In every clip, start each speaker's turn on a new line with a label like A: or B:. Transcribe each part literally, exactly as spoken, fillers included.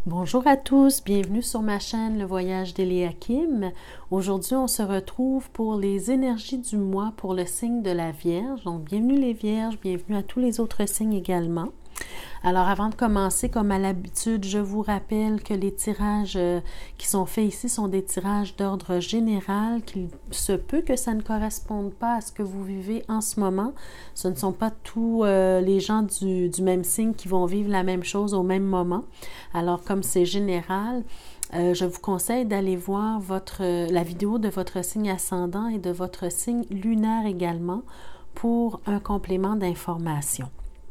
A: Bonjour à tous, bienvenue sur ma chaîne Le Voyage d'Eliakim. Aujourd'hui, on se retrouve pour les énergies du mois pour le signe de la Vierge. Donc, bienvenue les Vierges, bienvenue à tous les autres signes également. Alors, avant de commencer, comme à l'habitude, je vous rappelle que les tirages euh, qui sont faits ici sont des tirages d'ordre général, qu'il se peut que ça ne corresponde pas à ce que vous vivez en ce moment. Ce ne sont pas tous euh, les gens du, du même signe qui vont vivre la même chose au même moment. Alors, comme c'est général, euh, je vous conseille d'aller voir votre, euh, la vidéo de votre signe ascendant et de votre signe lunaire également pour un complément d'information.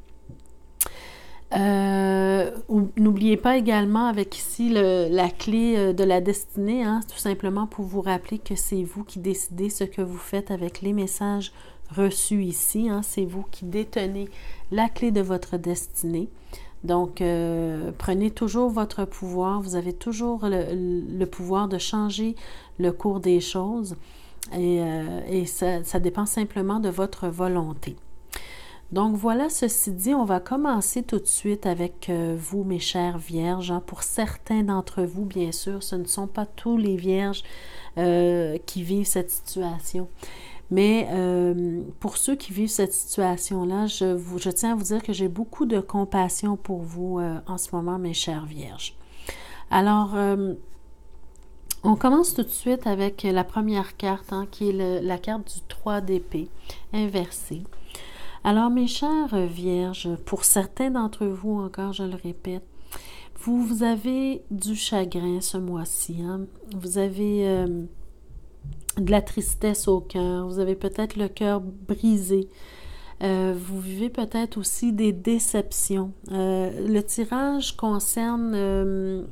A: Euh, n'oubliez pas également avec ici le, la clé de la destinée, hein, tout simplement pour vous rappeler que c'est vous qui décidez ce que vous faites avec les messages reçus ici. Hein, c'est vous qui détenez la clé de votre destinée. Donc, euh, prenez toujours votre pouvoir. Vous avez toujours le, le pouvoir de changer le cours des choses et, euh, et ça, ça dépend simplement de votre volonté. Donc voilà, ceci dit, on va commencer tout de suite avec euh, vous, mes chères vierges. Hein. Pour certains d'entre vous, bien sûr, ce ne sont pas tous les vierges euh, qui vivent cette situation. Mais euh, pour ceux qui vivent cette situation-là, je, vous, je tiens à vous dire que j'ai beaucoup de compassion pour vous euh, en ce moment, mes chères vierges. Alors, euh, on commence tout de suite avec la première carte, hein, qui est le, la carte du trois d'épée inversée. Alors, mes chères vierges, pour certains d'entre vous, encore, je le répète, vous, vous avez du chagrin ce mois-ci. Hein? Vous avez euh, de la tristesse au cœur. Vous avez peut-être le cœur brisé. Euh, vous vivez peut-être aussi des déceptions. Euh, le tirage concerne... Euh,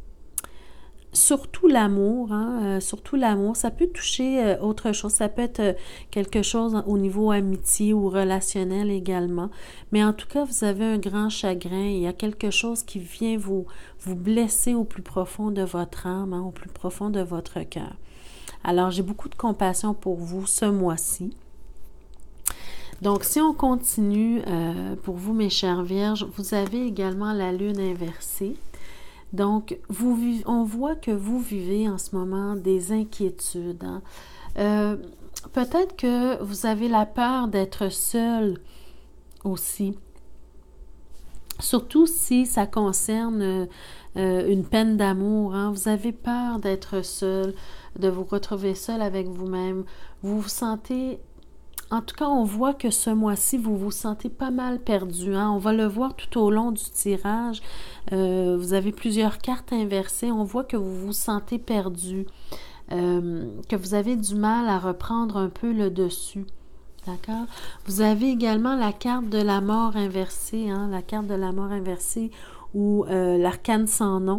A: Surtout l'amour, hein, euh, surtout l'amour, ça peut toucher euh, autre chose, ça peut être euh, quelque chose au niveau amitié ou relationnel également, mais en tout cas, vous avez un grand chagrin, il y a quelque chose qui vient vous, vous blesser au plus profond de votre âme, hein, au plus profond de votre cœur. Alors, j'ai beaucoup de compassion pour vous ce mois-ci. Donc, si on continue, euh, pour vous, mes chères vierges, vous avez également la lune inversée. Donc, vous vivez, on voit que vous vivez en ce moment des inquiétudes. Hein? Euh, peut-être que vous avez la peur d'être seul aussi. Surtout si ça concerne euh, une peine d'amour. Hein? Vous avez peur d'être seul, de vous retrouver seul avec vous-même. Vous vous sentez... En tout cas, on voit que ce mois-ci, vous vous sentez pas mal perdu. Hein? On va le voir tout au long du tirage. Euh, vous avez plusieurs cartes inversées. On voit que vous vous sentez perdu, euh, que vous avez du mal à reprendre un peu le dessus. D'accord? Vous avez également la carte de la mort inversée, hein? La carte de la mort inversée ou euh, l'arcane sans nom.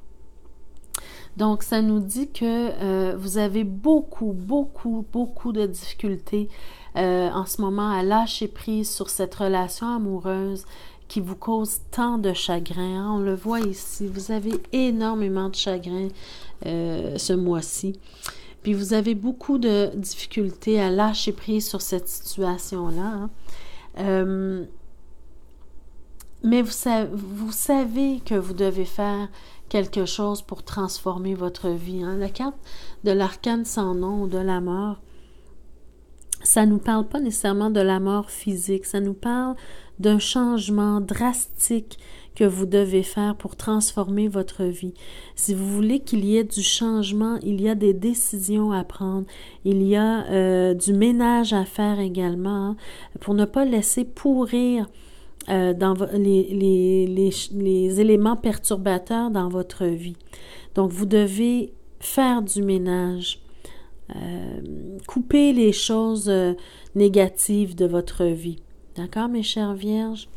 A: Donc, ça nous dit que euh, vous avez beaucoup, beaucoup, beaucoup de difficultés euh, en ce moment à lâcher prise sur cette relation amoureuse qui vous cause tant de chagrin. Hein? On le voit ici, vous avez énormément de chagrin euh, ce mois-ci. Puis, vous avez beaucoup de difficultés à lâcher prise sur cette situation-là. Hein? Euh, mais vous, vous savez que vous devez faire quelque chose pour transformer votre vie. Hein? La carte de l'arcane sans nom ou de la mort, ça ne nous parle pas nécessairement de la mort physique, ça nous parle d'un changement drastique que vous devez faire pour transformer votre vie. Si vous voulez qu'il y ait du changement, il y a des décisions à prendre, il y a euh, du ménage à faire également, hein, pour ne pas laisser pourrir Euh, dans les, les, les, les éléments perturbateurs dans votre vie. Donc, vous devez faire du ménage, euh, couper les choses euh, négatives de votre vie. D'accord, mes chères vierges?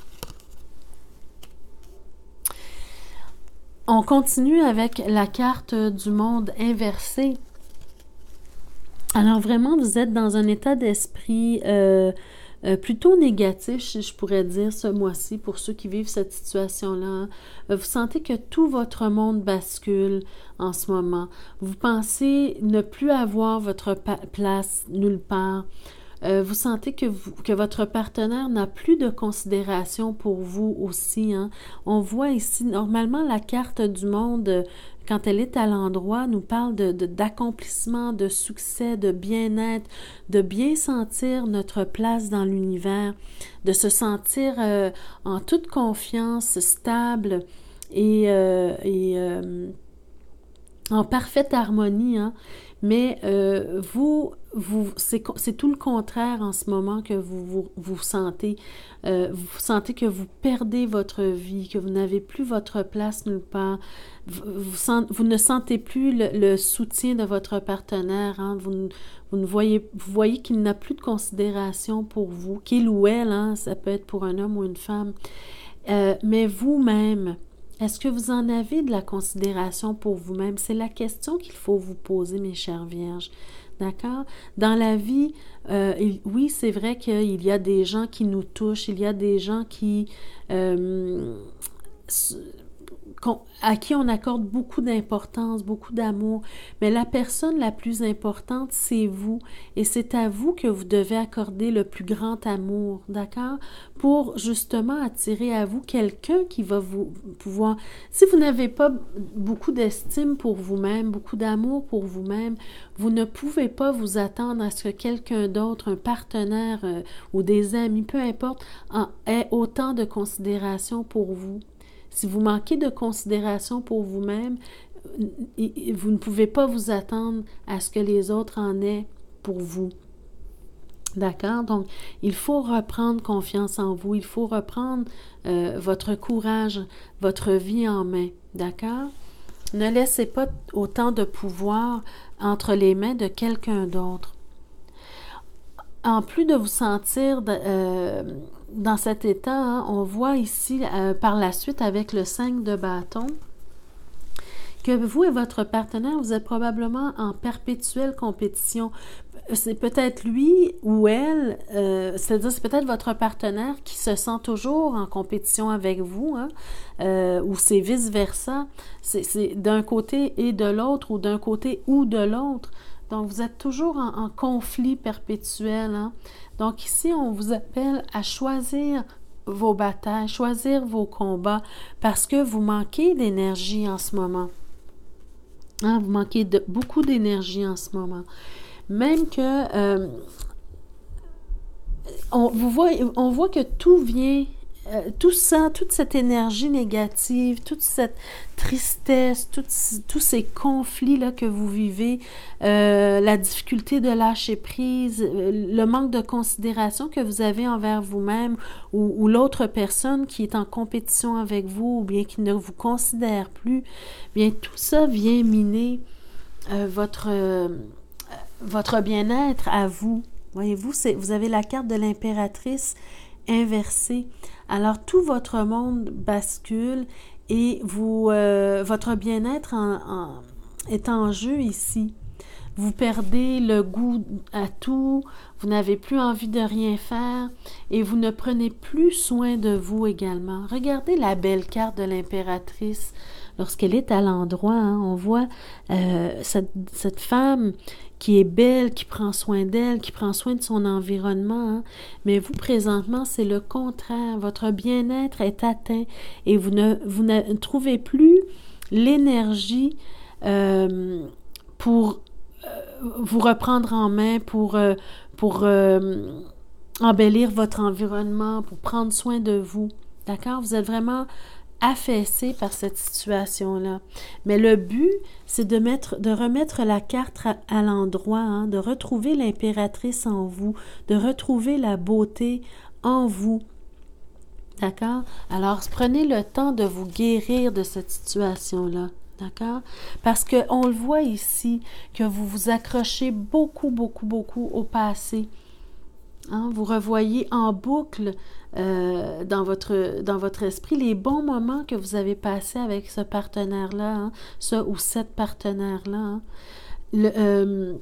A: On continue avec la carte du monde inversé. Alors, vraiment, vous êtes dans un état d'esprit... Euh, Euh, plutôt négatif, si je pourrais dire, ce mois-ci, pour ceux qui vivent cette situation-là. Euh, vous sentez que tout votre monde bascule en ce moment. Vous pensez ne plus avoir votre place nulle part. Euh, vous sentez que, vous, que votre partenaire n'a plus de considération pour vous aussi. Hein? On voit ici, normalement, la carte du monde, euh, quand elle est à l'endroit, nous parle de, de, d'accomplissement, de succès, de bien-être, de bien sentir notre place dans l'univers, de se sentir euh, en toute confiance, stable et, euh, et euh, en parfaite harmonie, hein? Mais euh, vous, vous c'est, c'est tout le contraire en ce moment que vous vous, vous sentez. Euh, vous sentez que vous perdez votre vie, que vous n'avez plus votre place nulle part. Vous, vous, sent, vous ne sentez plus le, le soutien de votre partenaire. Hein? Vous, vous, ne voyez, vous voyez qu'il n'a plus de considération pour vous, qu'il ou elle, hein? Ça peut être pour un homme ou une femme. Euh, mais vous-même, est-ce que vous en avez de la considération pour vous-même? C'est la question qu'il faut vous poser, mes chères vierges. D'accord? Dans la vie, euh, il, oui, c'est vrai qu'il y a des gens qui nous touchent, il y a des gens qui... Euh, à qui on accorde beaucoup d'importance, beaucoup d'amour, mais la personne la plus importante, c'est vous, et c'est à vous que vous devez accorder le plus grand amour, d'accord? Pour justement attirer à vous quelqu'un qui va vous pouvoir... Si vous n'avez pas beaucoup d'estime pour vous-même, beaucoup d'amour pour vous-même, vous ne pouvez pas vous attendre à ce que quelqu'un d'autre, un partenaire euh, ou des amis, peu importe, en, ait autant de considération pour vous. Si vous manquez de considération pour vous-même, vous ne pouvez pas vous attendre à ce que les autres en aient pour vous. D'accord? Donc, il faut reprendre confiance en vous. Il faut reprendre euh, votre courage, votre vie en main. D'accord? Ne laissez pas autant de pouvoir entre les mains de quelqu'un d'autre. En plus de vous sentir... De, euh, dans cet état, hein, on voit ici euh, par la suite avec le cinq de bâton que vous et votre partenaire, vous êtes probablement en perpétuelle compétition. C'est peut-être lui ou elle, euh, c'est-à-dire c'est peut-être votre partenaire qui se sent toujours en compétition avec vous, hein, euh, ou c'est vice-versa. C'est, c'est d'un côté et de l'autre, ou d'un côté ou de l'autre. Donc, vous êtes toujours en, en conflit perpétuel. Hein? Donc, ici, on vous appelle à choisir vos batailles, choisir vos combats, parce que vous manquez d'énergie en ce moment. Hein? Vous manquez de beaucoup d'énergie en ce moment. Même que, euh, on, vous voit, on voit que tout vient... Euh, tout ça, toute cette énergie négative, toute cette tristesse, tout, tous ces conflits-là que vous vivez, euh, la difficulté de lâcher prise, euh, le manque de considération que vous avez envers vous-même ou, ou l'autre personne qui est en compétition avec vous ou bien qui ne vous considère plus, bien tout ça vient miner euh, votre, euh, votre bien-être à vous. Voyez-vous, c'est, vous avez la carte de l'impératrice inversée. Alors, tout votre monde bascule et vous, euh, votre bien-être en, en, est en jeu ici. Vous perdez le goût à tout, vous n'avez plus envie de rien faire et vous ne prenez plus soin de vous également. Regardez la belle carte de l'impératrice. Lorsqu'elle est à l'endroit, hein, on voit euh, cette, cette femme qui est belle, qui prend soin d'elle, qui prend soin de son environnement. Hein. Mais vous, présentement, c'est le contraire. Votre bien-être est atteint et vous ne, vous ne trouvez plus l'énergie euh, pour euh, vous reprendre en main, pour, euh, pour euh, embellir votre environnement, pour prendre soin de vous. D'accord? Vous êtes vraiment affaissé par cette situation-là. Mais le but, c'est de mettre, de remettre la carte à, à l'endroit, hein, de retrouver l'impératrice en vous, de retrouver la beauté en vous. D'accord? Alors, prenez le temps de vous guérir de cette situation-là. D'accord? Parce qu'on le voit ici, que vous vous accrochez beaucoup, beaucoup, beaucoup au passé. Hein? Vous revoyez en boucle euh, dans, votre, dans votre esprit les bons moments que vous avez passés avec ce partenaire-là, hein? Ce ou cette partenaire-là. Hein? Le, euh,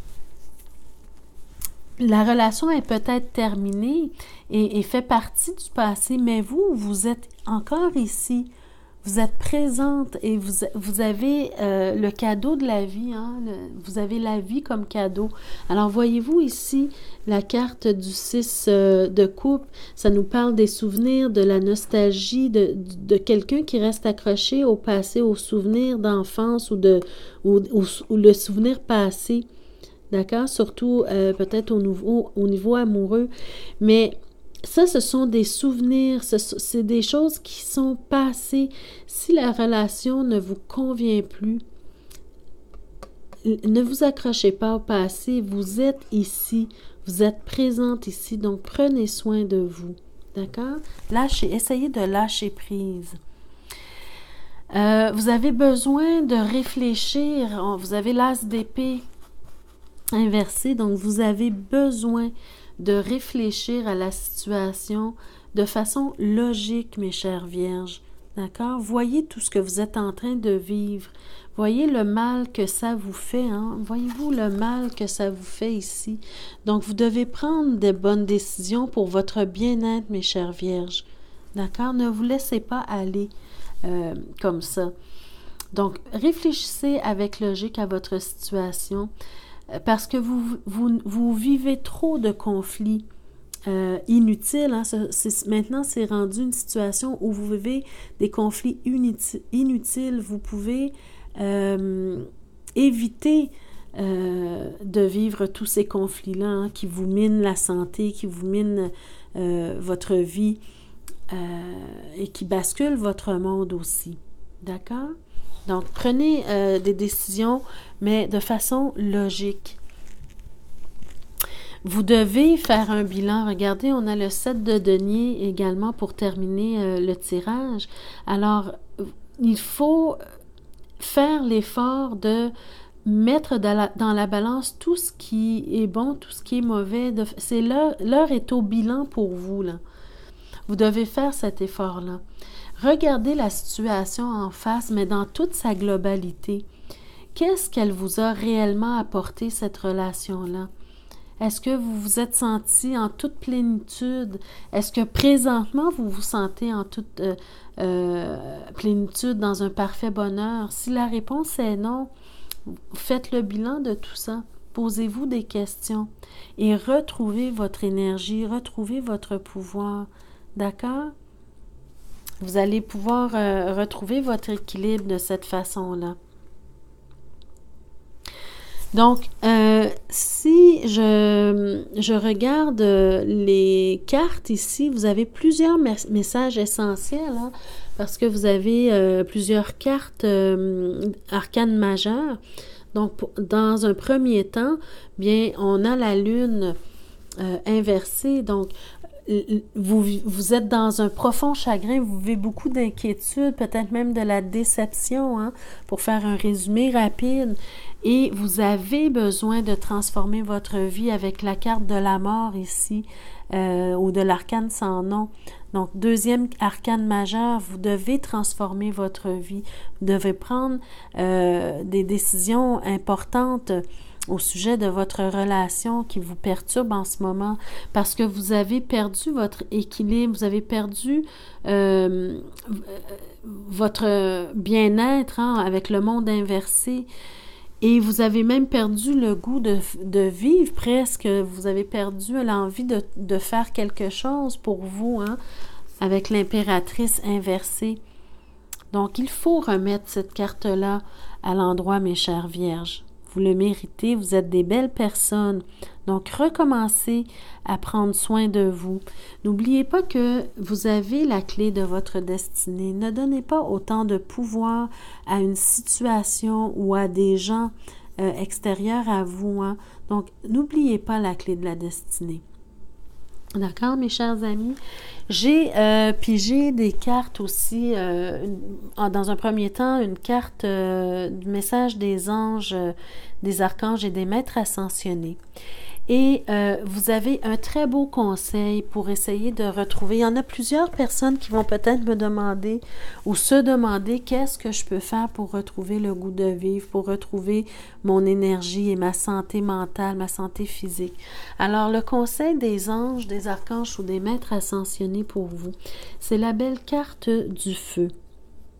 A: la relation est peut-être terminée et, et fait partie du passé, mais vous, vous êtes encore ici Vous êtes présente et vous, vous avez euh, le cadeau de la vie, hein, le, vous avez la vie comme cadeau. Alors, voyez-vous ici la carte du six euh, de coupe, ça nous parle des souvenirs, de la nostalgie, de, de quelqu'un qui reste accroché au passé, aux souvenirs d'enfance ou, de, ou, ou, ou le souvenir passé, d'accord? Surtout euh, peut-être au niveau, au niveau amoureux, mais... Ça, ce sont des souvenirs, c'est des choses qui sont passées. Si la relation ne vous convient plus, ne vous accrochez pas au passé, vous êtes ici, vous êtes présente ici, donc prenez soin de vous, d'accord? Lâchez, essayez de lâcher prise. Euh, vous avez besoin de réfléchir, vous avez l'as d'épée inversé, donc vous avez besoin de réfléchir à la situation de façon logique, mes chères vierges. D'accord? Voyez tout ce que vous êtes en train de vivre. Voyez le mal que ça vous fait. Hein? Voyez-vous le mal que ça vous fait ici. Donc, vous devez prendre des bonnes décisions pour votre bien-être, mes chères vierges. D'accord? Ne vous laissez pas aller euh, comme ça. Donc, réfléchissez avec logique à votre situation. Parce que vous, vous, vous vivez trop de conflits euh, inutiles. Hein? C'est, maintenant, c'est rendu une situation où vous vivez des conflits inutiles. Vous pouvez euh, éviter euh, de vivre tous ces conflits-là hein, qui vous minent la santé, qui vous minent euh, votre vie euh, et qui basculent votre monde aussi. D'accord? Donc, prenez euh, des décisions, mais de façon logique. Vous devez faire un bilan. Regardez, on a le sept de denier également pour terminer euh, le tirage. Alors, il faut faire l'effort de mettre dans la, dans la balance tout ce qui est bon, tout ce qui est mauvais. De, c'est l'heure, l'heure est au bilan pour vous, là. Vous devez faire cet effort-là. Regardez la situation en face, mais dans toute sa globalité. Qu'est-ce qu'elle vous a réellement apporté, cette relation-là? Est-ce que vous vous êtes senti en toute plénitude? Est-ce que présentement, vous vous sentez en toute euh, euh, plénitude, dans un parfait bonheur? Si la réponse est non, faites le bilan de tout ça. Posez-vous des questions et retrouvez votre énergie, retrouvez votre pouvoir. D'accord? Vous allez pouvoir euh, retrouver votre équilibre de cette façon-là. Donc, euh, si je, je regarde les cartes ici, vous avez plusieurs mes- messages essentiels, hein, parce que vous avez euh, plusieurs cartes euh, arcanes majeures. Donc, pour, dans un premier temps, bien, on a la lune euh, inversée, donc Vous, vous êtes dans un profond chagrin, vous vivez beaucoup d'inquiétude, peut-être même de la déception, hein, pour faire un résumé rapide. Et vous avez besoin de transformer votre vie avec la carte de la mort ici, euh, ou de l'arcane sans nom. Donc, deuxième arcane majeur, vous devez transformer votre vie. Vous devez prendre euh, des décisions importantes au sujet de votre relation qui vous perturbe en ce moment, parce que vous avez perdu votre équilibre, vous avez perdu euh, votre bien-être hein, avec le monde inversé, et vous avez même perdu le goût de, de vivre presque, vous avez perdu l'envie de, de faire quelque chose pour vous, hein, avec l'impératrice inversée. Donc, il faut remettre cette carte-là à l'endroit, mes chères vierges. Vous le méritez, vous êtes des belles personnes. Donc, recommencez à prendre soin de vous. N'oubliez pas que vous avez la clé de votre destinée. Ne donnez pas autant de pouvoir à une situation ou à des gens euh, extérieurs à vous. Hein. Donc, n'oubliez pas la clé de la destinée. D'accord, mes chers amis? J'ai euh, pigé des cartes aussi, euh, une, dans un premier temps, une carte euh, du message des anges, euh, des archanges et des maîtres ascensionnés. Et euh, vous avez un très beau conseil pour essayer de retrouver. Il y en a plusieurs personnes qui vont peut-être me demander ou se demander qu'est-ce que je peux faire pour retrouver le goût de vivre, pour retrouver mon énergie et ma santé mentale, ma santé physique. Alors, le conseil des anges, des archanges ou des maîtres ascensionnés pour vous, c'est la belle carte du feu.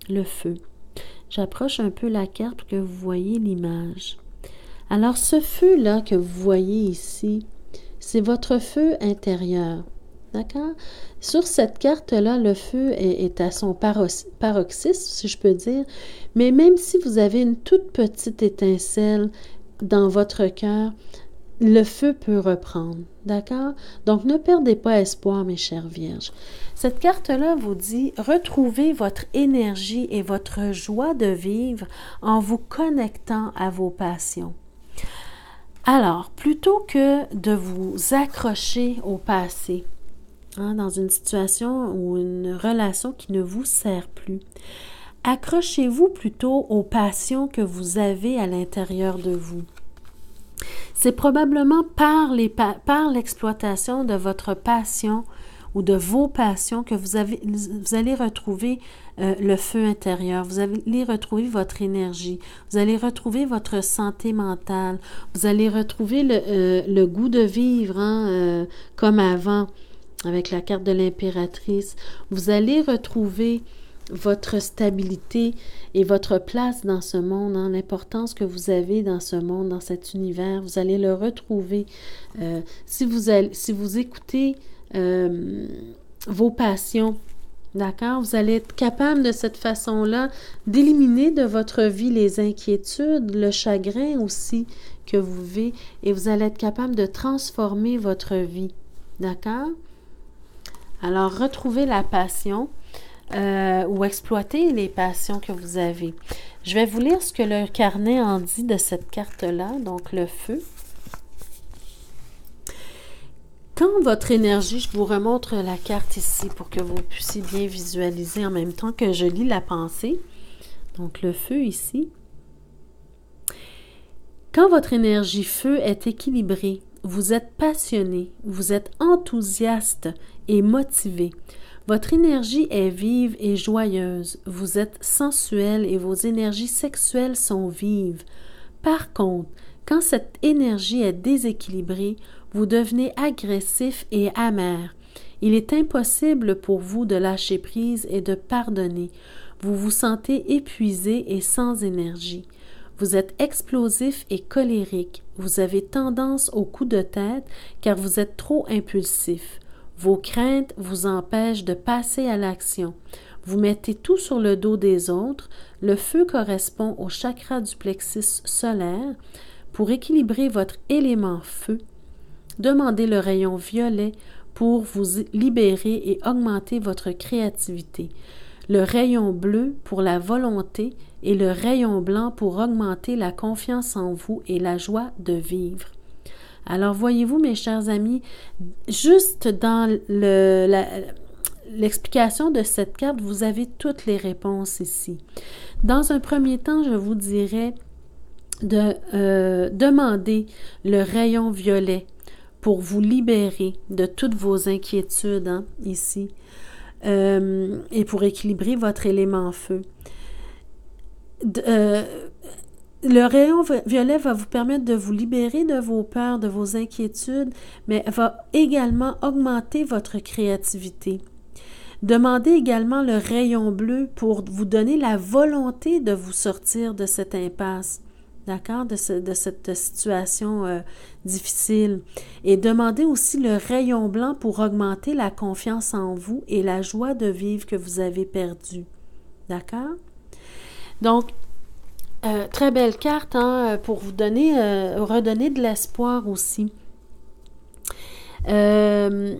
A: le feu. J'approche un peu la carte pour que vous voyez l'image. Alors, ce feu-là que vous voyez ici, c'est votre feu intérieur. D'accord? Sur cette carte-là, le feu est, est à son paroxysme, si je peux dire. Mais même si vous avez une toute petite étincelle dans votre cœur, le feu peut reprendre. D'accord? Donc, ne perdez pas espoir, mes chères vierges. Cette carte-là vous dit, retrouvez votre énergie et votre joie de vivre en vous connectant à vos passions. Alors, plutôt que de vous accrocher au passé, hein, dans une situation ou une relation qui ne vous sert plus, accrochez-vous plutôt aux passions que vous avez à l'intérieur de vous. C'est probablement par, les, par l'exploitation de votre passion ou de vos passions que vous, avez, vous allez retrouver euh, le feu intérieur, vous allez retrouver votre énergie, vous allez retrouver votre santé mentale, vous allez retrouver le, euh, le goût de vivre hein, euh, comme avant, avec la carte de l'impératrice. Vous allez retrouver votre stabilité et votre place dans ce monde, hein, l'importance que vous avez dans ce monde, dans cet univers, vous allez le retrouver. Euh, si, vous allez, si vous écoutez euh, vos passions, d'accord, vous allez être capable de cette façon-là d'éliminer de votre vie les inquiétudes, le chagrin aussi que vous vivez, et vous allez être capable de transformer votre vie, d'accord? Alors, retrouvez la passion. Euh, ou exploiter les passions que vous avez. Je vais vous lire ce que le carnet en dit de cette carte-là, donc le feu. Quand votre énergie, je vous remontre la carte ici pour que vous puissiez bien visualiser en même temps que je lis la pensée. Donc le feu ici. Quand votre énergie feu est équilibrée, vous êtes passionné, vous êtes enthousiaste et motivé. Votre énergie est vive et joyeuse. Vous êtes sensuel et vos énergies sexuelles sont vives. Par contre, quand cette énergie est déséquilibrée, vous devenez agressif et amer. Il est impossible pour vous de lâcher prise et de pardonner. Vous vous sentez épuisé et sans énergie. Vous êtes explosif et colérique. Vous avez tendance aux coups de tête car vous êtes trop impulsif. Vos craintes vous empêchent de passer à l'action. Vous mettez tout sur le dos des autres. Le feu correspond au chakra du plexus solaire. Pour équilibrer votre élément feu, demandez le rayon violet pour vous libérer et augmenter votre créativité. Le rayon bleu pour la volonté et le rayon blanc pour augmenter la confiance en vous et la joie de vivre. Alors, voyez-vous, mes chers amis, juste dans le, la, l'explication de cette carte, vous avez toutes les réponses ici. Dans un premier temps, je vous dirais de euh, demander le rayon violet pour vous libérer de toutes vos inquiétudes, hein, ici, euh, et pour équilibrer votre élément feu. De, euh, Le rayon violet va vous permettre de vous libérer de vos peurs, de vos inquiétudes, mais va également augmenter votre créativité. Demandez également le rayon bleu pour vous donner la volonté de vous sortir de cette impasse, d'accord, de, ce, de cette situation euh, difficile. Et demandez aussi le rayon blanc pour augmenter la confiance en vous et la joie de vivre que vous avez perdue, d'accord? Donc, Euh, très belle carte hein, pour vous donner, euh, redonner de l'espoir aussi. Euh,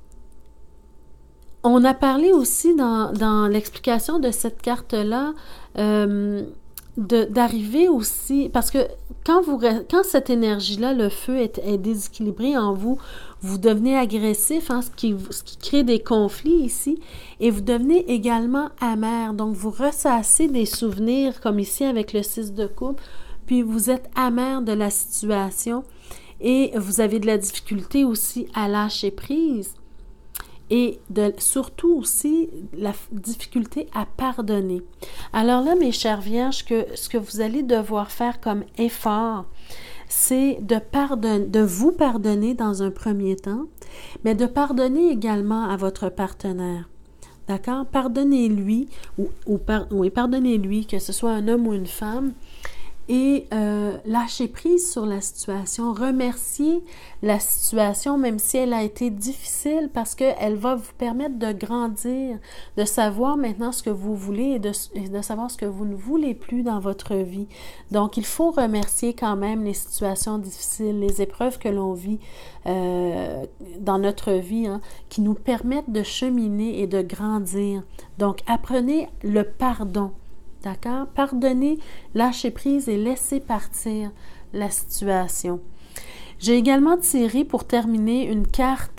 A: on a parlé aussi dans, dans l'explication de cette carte-là euh, de, d'arriver aussi, parce que quand, vous, quand cette énergie-là, le feu est, est déséquilibré en vous, vous devenez agressif, hein, ce, qui, ce qui crée des conflits ici, et vous devenez également amer. Donc, vous ressassez des souvenirs, comme ici avec le six de coupe, puis vous êtes amer de la situation, et vous avez de la difficulté aussi à lâcher prise, et de, surtout aussi la difficulté à pardonner. Alors là, mes chères vierges, que, ce que vous allez devoir faire comme effort, c'est de, pardonner, de vous pardonner dans un premier temps, mais de pardonner également à votre partenaire. D'accord? Pardonnez-lui, ou, ou par, oui, pardonnez-lui, que ce soit un homme ou une femme, et euh, lâchez prise sur la situation. Remerciez la situation, même si elle a été difficile, parce qu'elle va vous permettre de grandir, de savoir maintenant ce que vous voulez et de, et de savoir ce que vous ne voulez plus dans votre vie. Donc, il faut remercier quand même les situations difficiles, les épreuves que l'on vit euh, dans notre vie, hein, qui nous permettent de cheminer et de grandir. Donc, apprenez le pardon. D'accord? Pardonnez, lâchez prise et laissez partir la situation. J'ai également tiré pour terminer une carte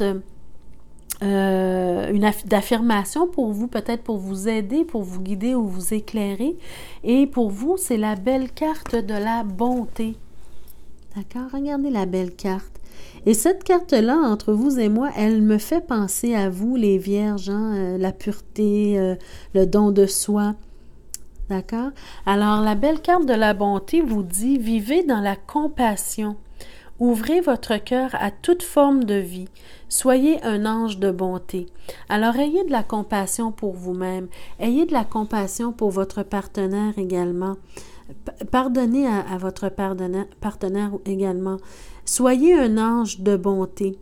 A: euh, une aff- d'affirmation pour vous, peut-être pour vous aider, pour vous guider ou vous éclairer. Et pour vous, c'est la belle carte de la bonté. D'accord? Regardez la belle carte. Et cette carte-là, entre vous et moi, elle me fait penser à vous, les vierges, hein, euh, la pureté, euh, le don de soi. D'accord? Alors, la belle carte de la bonté vous dit « Vivez dans la compassion. Ouvrez votre cœur à toute forme de vie. Soyez un ange de bonté. » Alors, ayez de la compassion pour vous-même. Ayez de la compassion pour votre partenaire également. Pardonnez à, à votre partenaire, partenaire également. Soyez un ange de bonté.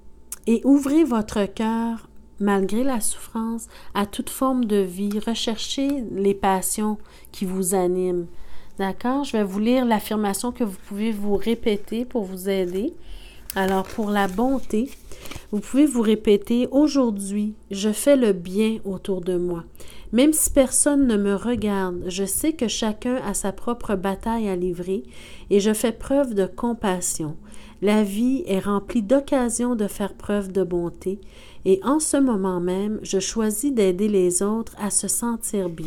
A: Et ouvrez votre cœur malgré la souffrance, à toute forme de vie. Recherchez les passions qui vous animent. D'accord? Je vais vous lire l'affirmation que vous pouvez vous répéter pour vous aider. Alors, pour la bonté, vous pouvez vous répéter « Aujourd'hui, je fais le bien autour de moi. Même si personne ne me regarde, je sais que chacun a sa propre bataille à livrer et je fais preuve de compassion. La vie est remplie d'occasions de faire preuve de bonté et en ce moment même, je choisis d'aider les autres à se sentir bien. »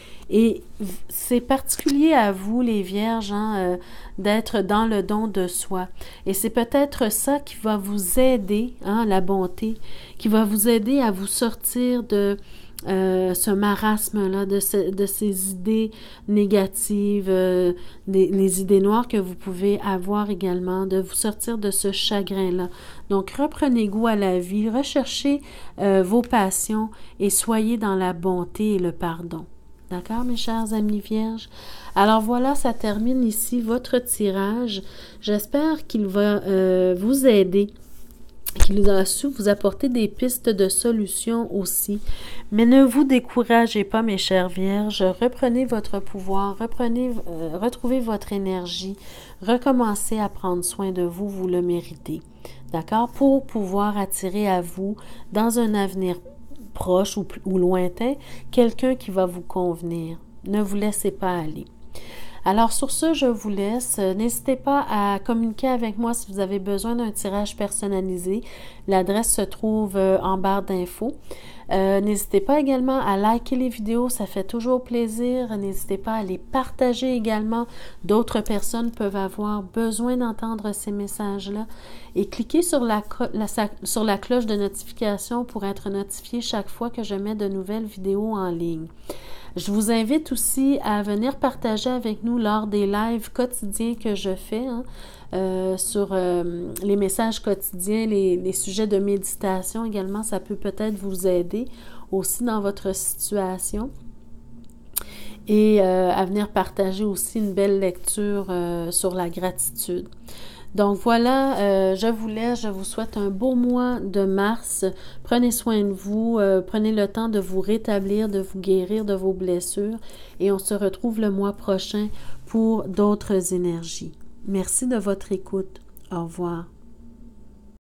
A: Et c'est particulier à vous, les vierges, hein, euh, d'être dans le don de soi. Et c'est peut-être ça qui va vous aider, hein, la bonté, qui va vous aider à vous sortir de euh, ce marasme-là, de, ce, de ces idées négatives, euh, des, les idées noires que vous pouvez avoir également, de vous sortir de ce chagrin-là. Donc, reprenez goût à la vie, recherchez euh, vos passions et soyez dans la bonté et le pardon. D'accord, mes chers amis vierges? Alors voilà, ça termine ici votre tirage. J'espère qu'il va euh, vous aider, qu'il a su vous apporter des pistes de solutions aussi. Mais ne vous découragez pas, mes chères vierges. Reprenez votre pouvoir, reprenez, euh, retrouvez votre énergie, recommencez à prendre soin de vous, vous le méritez. D'accord? Pour pouvoir attirer à vous, dans un avenir proche ou, ou lointain, quelqu'un qui va vous convenir. Ne vous laissez pas aller. Alors sur ce, je vous laisse. N'hésitez pas à communiquer avec moi si vous avez besoin d'un tirage personnalisé. L'adresse se trouve en barre d'infos. Euh, n'hésitez pas également à liker les vidéos, ça fait toujours plaisir. N'hésitez pas à les partager également. D'autres personnes peuvent avoir besoin d'entendre ces messages-là. Et cliquez sur la, la, sur la cloche de notification pour être notifié chaque fois que je mets de nouvelles vidéos en ligne. Je vous invite aussi à venir partager avec nous lors des lives quotidiens que je fais, hein, euh, sur euh, les messages quotidiens, les, les sujets de méditation également. Ça peut peut-être vous aider aussi dans votre situation. Et euh, à venir partager aussi une belle lecture euh, sur la gratitude. Donc voilà, euh, je vous laisse, je vous souhaite un beau mois de mars. Prenez soin de vous, euh, prenez le temps de vous rétablir, de vous guérir de vos blessures et on se retrouve le mois prochain pour d'autres énergies. Merci de votre écoute. Au revoir.